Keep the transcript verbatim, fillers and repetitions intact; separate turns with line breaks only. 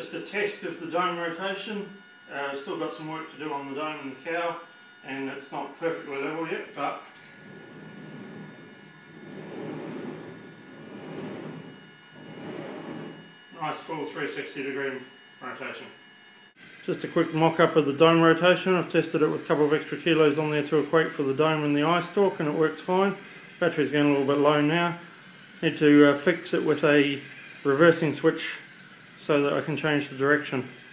Just a test of the dome rotation. Uh, still got some work to do on the dome and the cowl, and it's not perfectly level yet, but nice full three hundred sixty degree rotation. Just a quick mock-up of the dome rotation. I've tested it with a couple of extra kilos on there to equate for the dome and the eye stalk, and it works fine. Battery's getting a little bit low now. Need to uh, fix it with a reversing switch so that I can change the direction.